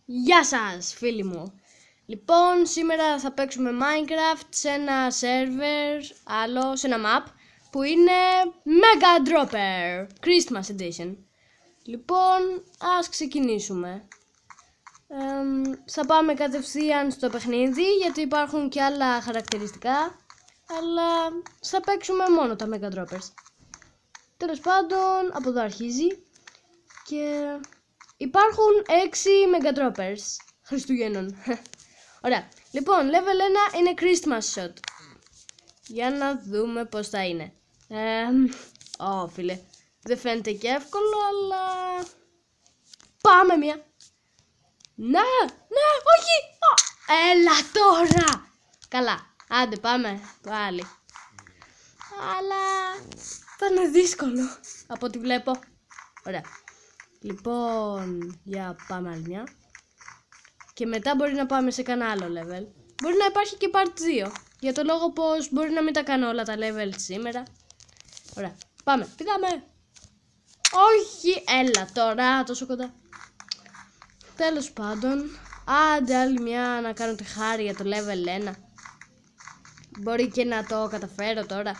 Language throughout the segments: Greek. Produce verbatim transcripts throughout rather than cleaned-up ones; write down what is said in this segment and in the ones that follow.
Γεια σας φίλοι μου. Λοιπόν, σήμερα θα παίξουμε Minecraft σε ένα server, άλλο, σε ένα map που είναι Mega Dropper Christmas Edition. Λοιπόν, ας ξεκινήσουμε. Ε, θα πάμε κατευθείαν στο παιχνίδι γιατί υπάρχουν και άλλα χαρακτηριστικά, αλλά θα παίξουμε μόνο τα Mega Droppers. Τέλος πάντων, από εδώ αρχίζει και υπάρχουν έξι Mega Droppers Χριστουγέννων. Ωραία. Λοιπόν, level ένα είναι Christmas Shot. Για να δούμε πώς θα είναι. Ε, Ω, oh, φίλε. Δεν φαίνεται και εύκολο, αλλά πάμε μία. Ναι, ναι, όχι. Oh, έλα τώρα. Καλά, άντε πάμε πάλι. Αλλά θα είναι δύσκολο από ό,τι βλέπω. Ωραία. Λοιπόν, για πάμε άλλη μια. Και μετά μπορεί να πάμε σε κανένα άλλο level. Μπορεί να υπάρχει και part δύο. Για το λόγο πως μπορεί να μην τα κάνω όλα τα level σήμερα. Ωραία, πάμε, πήγαμε. Όχι, έλα τώρα, τόσο κοντά. Τέλος πάντων, άντε άλλη μια να κάνω τη χάρη για το level ένα. Μπορεί και να το καταφέρω τώρα.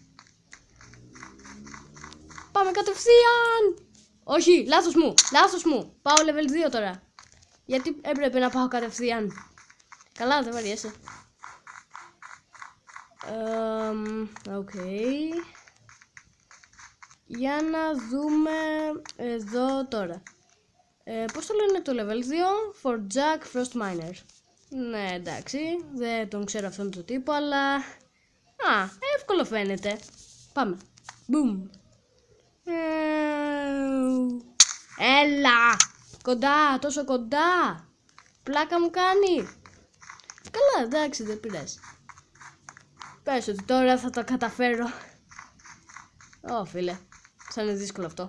Πάμε κατευθείαν. Όχι, λάθος μου, λάθος μου. Πάω level δύο τώρα. Γιατί έπρεπε να πάω κατευθείαν. Καλά, δεν βαριέσαι. Οκ. Okay. Για να δούμε εδώ τώρα. Ε, πώς το λένε το level δύο? For Jack Frost Miner. Ναι, εντάξει. Δεν τον ξέρω αυτόν τον τύπο, αλλά α, εύκολο φαίνεται. Πάμε. Boom. Έλα! Κοντά, τόσο κοντά. Πλάκα μου κάνει. Καλά, εντάξει, δεν πειράζει. Πες ότι τώρα θα το καταφέρω. Ω, φίλε, θα είναι δύσκολο αυτό.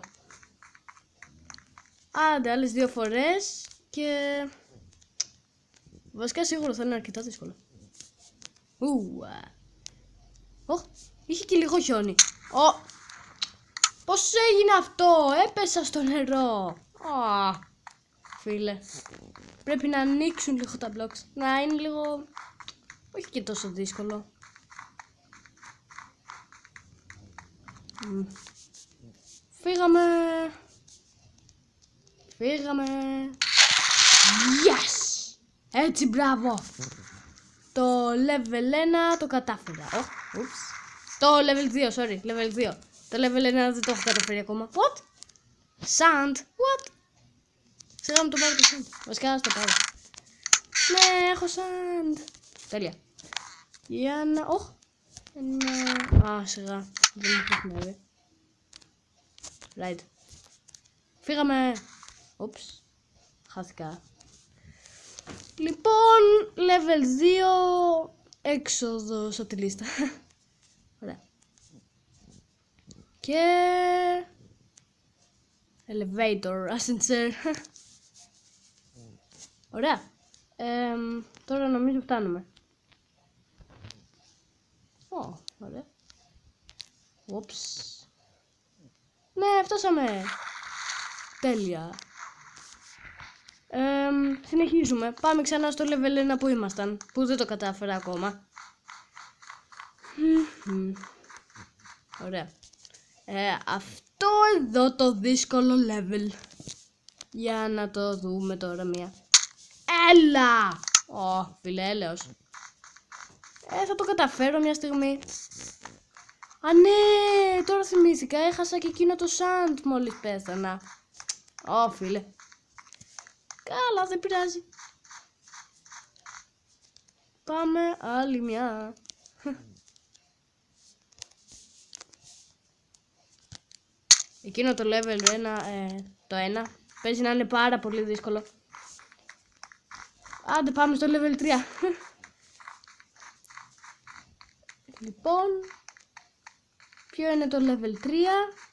Άντε, άλλες δύο φορές και βασικά σίγουρα θα είναι αρκετά δύσκολο. Ουα. Ω, είχε και λίγο χιόνι. Ω, πώς έγινε αυτό? Έπεσα στο νερό. Ω, φίλε, πρέπει να ανοίξουν λίγο τα blocks. Να είναι λίγο, όχι και τόσο δύσκολο. Mm. Φύγαμε. Φύγαμε. Yes! Έτσι, μπράβο. Το level ένα το κατάφερα. Oh, oops. Το level δύο, sorry, level δύο. Το level ένα δεν το έχω καταφέρει ακόμα. What? Sand? What? Σιγά μου το πάρω το sand. Βασικά ας το πάρω. Ναι, έχω sand. Τέλεια. Για να... Oh. Να... Α, σιγά. Δεν μου χρησιμεύει. Right. Φύγαμε. Ούψ. Χάθηκα. Λοιπόν, level δύο. Έξοδος από τη λίστα. Ωραία. Και elevator, ascensor. Ωραία. Ε, τώρα νομίζω φτάνουμε. Ω, oh, ωραία. Ούψ. Ναι, φτάσαμε. Τέλεια. Ε, συνεχίζουμε. Πάμε ξανά στο level ένα που ήμασταν. Που δεν το κατάφερα ακόμα. Ωραία. Ε, αυτό εδώ το δύσκολο level. Για να το δούμε τώρα μία. Έλα! Ω, oh, φίλε, έλεος. Ε, θα το καταφέρω μια στιγμή. Α, ναι, τώρα θυμήθηκα. Έχασα και εκείνο το sand μόλις πέθανα. Ω, φίλε. Καλά, δεν πειράζει. Πάμε άλλη μια. Εκείνο το level ένα, ε, το ένα παίζει να είναι πάρα πολύ δύσκολο. Άντε πάμε στο level τρία. Λοιπόν, ποιο είναι το level τρία?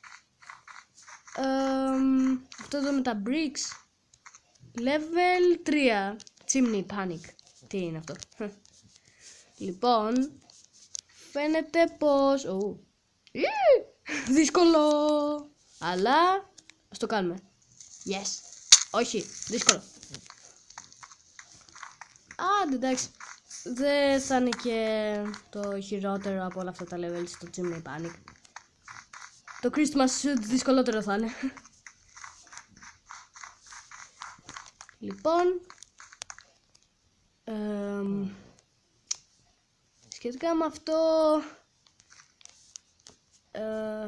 Ε, αυτό εδώ με τα bricks. Level τρία. Chimney panic. Τι είναι αυτό? Λοιπόν, φαίνεται πως... Oh. Δύσκολο. Αλλά ας το κάνουμε. Yes. Όχι, δύσκολο. Α, εντάξει. Δεν θα είναι και το χειρότερο από όλα αυτά τα levels στο Chimney Panic. Το Christmas Suit δυσκολότερο θα είναι. Λοιπόν, εμ, σχετικά με αυτό, ε,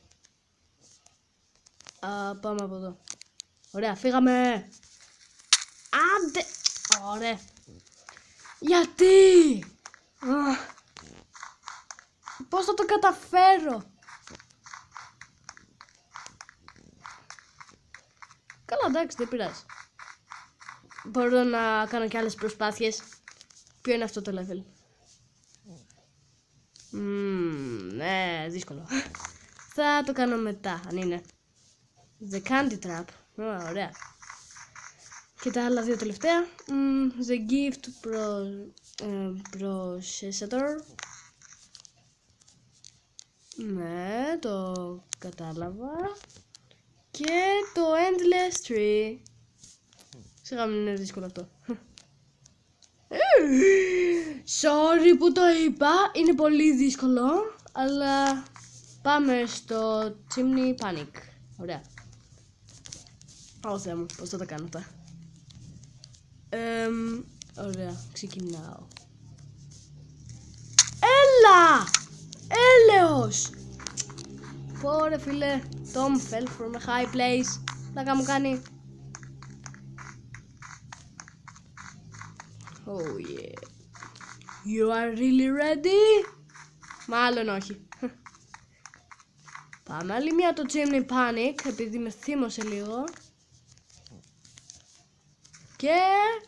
α, πάμε από εδώ. Ωραία, φύγαμε. Άντε, ωραία. Γιατί, α, πώς θα το καταφέρω. Καλά, εντάξει, δεν πειράζει. Μπορώ να κάνω και άλλες προσπάθειες. Ποιο είναι αυτό το level? Mm, ναι, δύσκολο. Θα το κάνω μετά, αν είναι. The Candy Trap. Oh, ωραία. Και τα άλλα δύο τελευταία. Mm, the Gift Pro, uh, Processor. Ναι, το κατάλαβα. Και το Endless Tree. Σιγά μην είναι δύσκολο αυτό. Sorry που το είπα, είναι πολύ δύσκολο. Αλλά πάμε στο Chimney Panic. Ωραία. Ω Θεέ μου, πώς θα τα κάνω αυτά. Ε, ωραία, ξεκινάω. Έλα! Έλεος! Πόρε φίλε, Tom fell from a high place. Λάκα μου κάνει. Oh yeah. You are really ready? Μάλλον όχι. Πάμε άλλη μια το Chimney Panic, επειδή με θύμωσε λίγο. Και...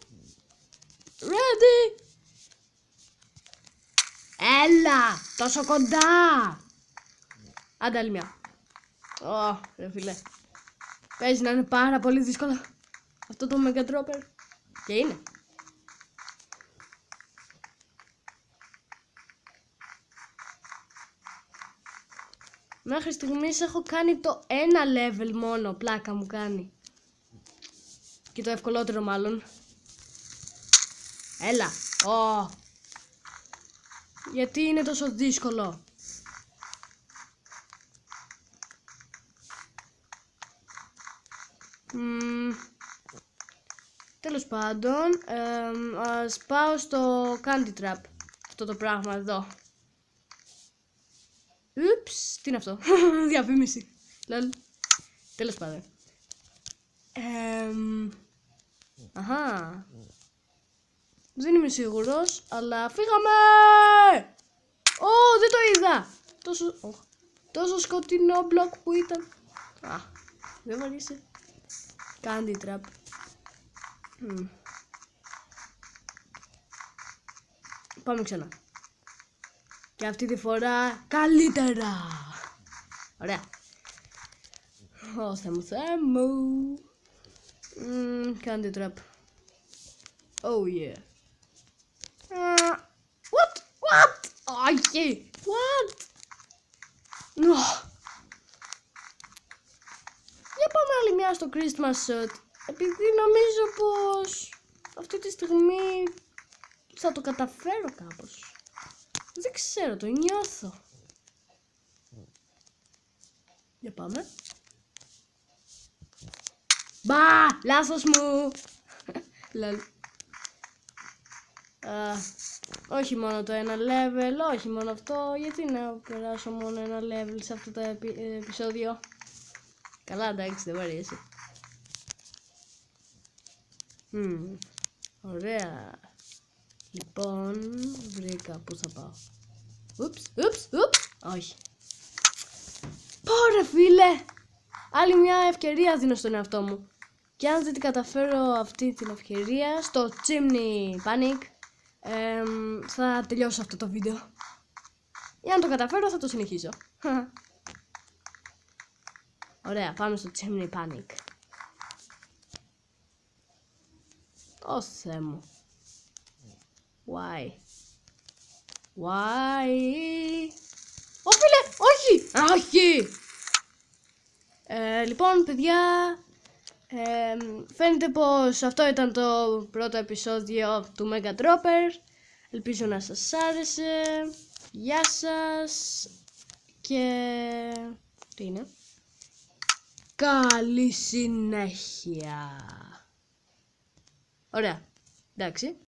ready! Έλα! Τόσο κοντά! Άντε άλλη μια. Ω, ρε φίλε. Παίζει να είναι πάρα πολύ δύσκολο αυτό το Mega Dropper. Και είναι. Μέχρι στιγμής έχω κάνει το ένα level μόνο, πλάκα μου κάνει. Και το ευκολότερο μάλλον. Έλα, oh. Γιατί είναι τόσο δύσκολο. Mm. Τέλος πάντων, ε, ας πάω στο Candy Trap. Αυτό το πράγμα εδώ. Ούψ, τι είναι αυτό. Διαφήμιση. Λαλ. Τέλος πάντων. Ε, αχα. Δεν είμαι σίγουρος, αλλά φύγαμε! Ω, δεν το είδα! Τόσο, oh, τόσο σκοτεινό μπλοκ που ήταν. Α, δεν βαριέσαι. Candy Trap. Mm. Πάμε ξανά. Και αυτή τη φορά καλύτερα. Ωραία. Ω, Θεέ μου, Θεέ μου. Mm, Candy Trap. Oh yeah. Uh, what? What? Όχι. What? Oh. Για πάμε άλλη μια στο Christmas Shot. Επειδή νομίζω πως αυτή τη στιγμή θα το καταφέρω κάπως. Δεν ξέρω, το νιώθω. Για πάμε. Μπα! Λάθος μου! Λαλ. Uh, όχι μόνο το ένα level, όχι μόνο αυτό. Γιατί να περάσω μόνο ένα level σε αυτό το επει επεισόδιο. Καλά, εντάξει, δεν βαριέσαι. Mm, ωραία. Λοιπόν, βρήκα πού θα πάω. Ούψ, ούψ, ούψ. Όχι. Πόρε φίλε. Άλλη μια ευκαιρία δίνω στον εαυτό μου. Και αν δεν την καταφέρω αυτή την ευκαιρία στο Chimney Panic, ε, θα τελειώσω αυτό το βίντεο. Ή αν το καταφέρω θα το συνεχίσω. Ωραία, πάμε στο Chimney Panic. Ω Θεέ μου. Why? Why? Ω φίλε, όχι! Όχι! Ε, λοιπόν, παιδιά, Ε, φαίνεται πως αυτό ήταν το πρώτο επεισόδιο του Mega Dropper. Ελπίζω να σας άρεσε. Γεια σας. Και... τι είναι? Καλή συνέχεια. Ωραία. Εντάξει.